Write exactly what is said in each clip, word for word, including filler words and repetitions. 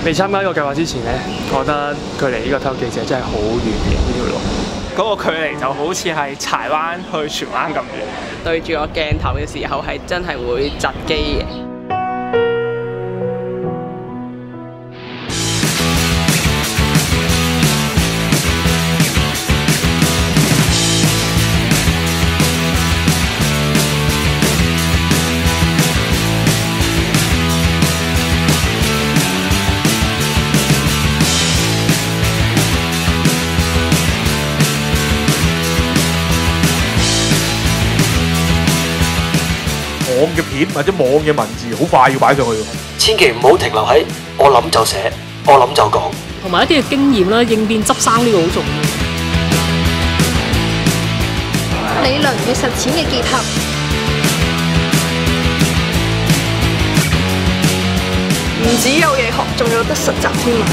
未參加呢個計劃之前咧，我覺得距離呢個體育記者真係好遠嘅呢條路。 嗰個距離就好似係柴灣去荃灣咁遠。 對住個鏡頭嘅時候係真係會窒機嘅。 網嘅片或者網嘅文字好快要擺上去， 千祈唔好停留喺我諗就寫，我諗就講。 同埋一啲嘅經驗啦，應變執生呢個好重要。 理論與實踐嘅結合， 唔止有嘢學，仲有得實習添啊！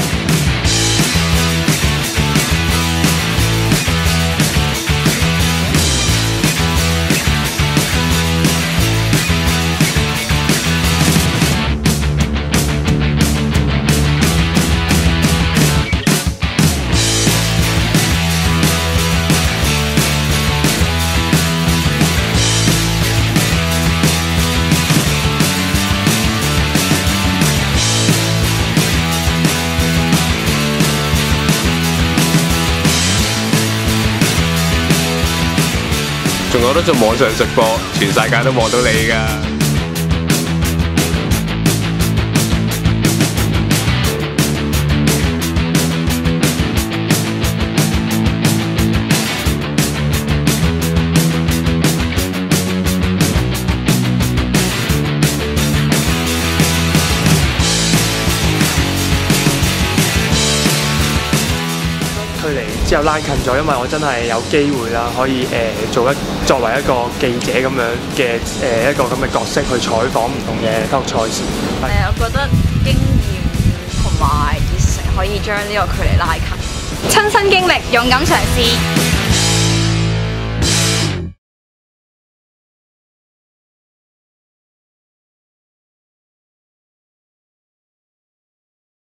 仲有得做網上直播，全世界都望到你㗎。 距離之後拉近咗，因為我真係有機會啦，可以誒、呃、做一作為一個記者咁樣嘅誒、呃、一個咁嘅角色去採訪唔同嘅體育賽事。 誒，我覺得經驗同埋熱誠可以將呢個距離拉近。 親身經歷，勇敢嘗試。